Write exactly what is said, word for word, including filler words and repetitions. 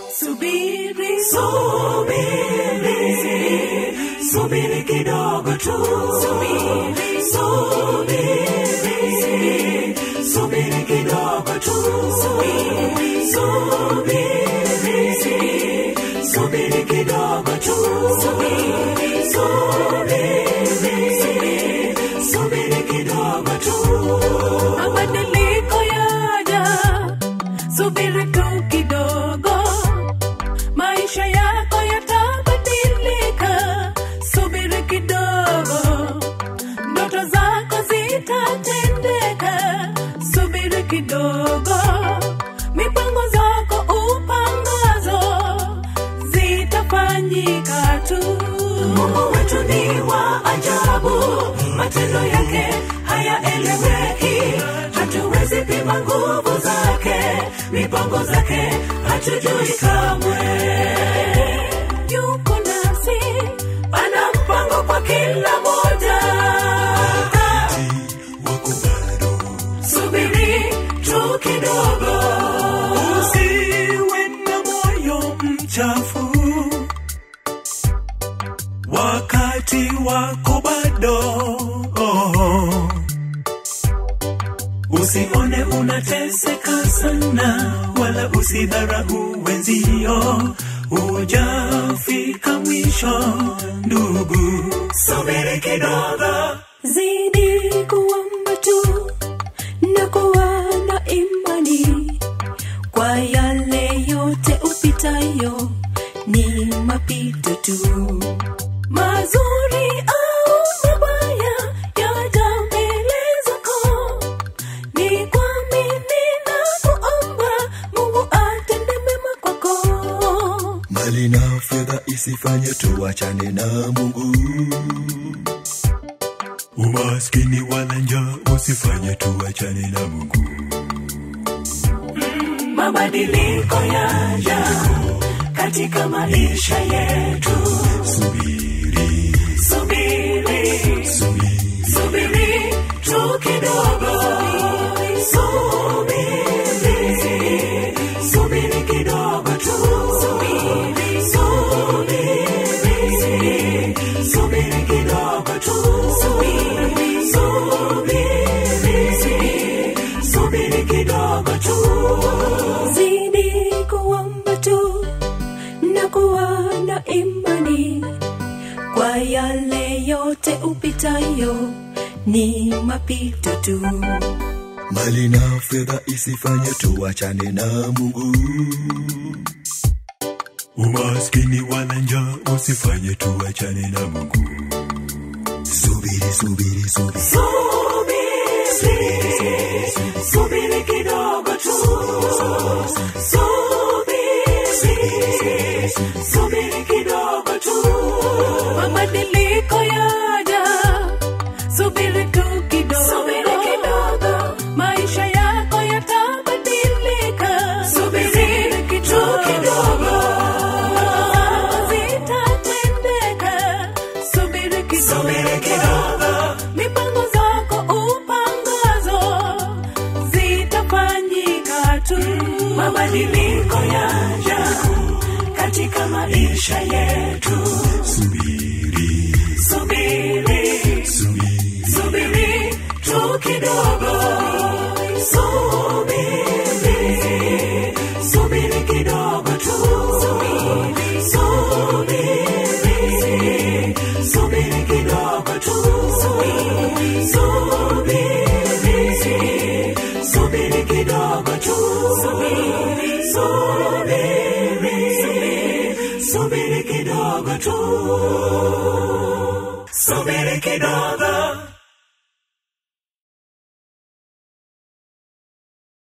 Subiri, subiri, subiri kidogo tu. Subiri, subiri, subiri kidogo tu. Subiri, subiri, subiri kidogo tu. Subiri, subiri, subiri kidogo tu. Mabadiliko yaja, subiri tu kidogo. Maisha yako yatabadilika, subiri kidogo. Ndoto zako zitatendeka, subiri kidogo. Mipango zako upangazo zitafanyika tu. Mungu wetu ni wa ajabu, matendo yake hayaeleweki. Hatuwezi pima nguvu zake, mipango zake hatujui kamwe. Yuko nasi, ana mpango kwa kila moja. Wako bado, subiri tu kidogo. Usiwe na moyo mchafu, wakati wako bado. Oh. Usione unateseka sana, wala usidharau wenzio. Hujafika mwisho ndugu, subiri kidogo. Zidi kuomba tu na kuwa na imani, kwa yale yote upitayo ni mapito tu. Mazuri au mabaya yaja mbele zako, ni kuamini na kuomba Mungu atende mema kwako. Mali na fedha isifanye tuachane na Mungu. Umaskini wala njaa usifanye tuachane na Mungu. Mm, mabadiliko yaja katika maisha yetu. Subiri, subiri, subiri, subiri tu kidogo. Subiri, subiri kidogo tu. Subiri, subiri, subiri kidogo tu. Subiri, subiri, subiri kidogo tu. Zidi kuomba tu na kuwa na imani, kwa yale yote upitayo ni mapito tu. Mali na fedha isifanye tuachane na Mungu. Umaskini wala njaa usifanye tuachane na Mungu. Subiri, subiri, subiri, subiri, subiri kidogo tu. Subiri, subiri kidogo tu. Mabadiliko yaja, subiri tu kidogo. Subiri kidogo. Maisha yako yatabadilika, subiri tu kidogo. Zitatendeka, subiri kidogo. Subiri kidogo. Mipango zako upangazo zitafanyika tu. Mabadiliko yaja katika maisha yetu. subiri, Subiri, subiri, subiri tu kidogo. Subiri, subiri kidogo tu. Subiri, subiri, subiri kidogo tu. Subiri, subiri, subiri kidogo tu. Subiri, subiri, subiri kidogo tu. Subiri kidogo.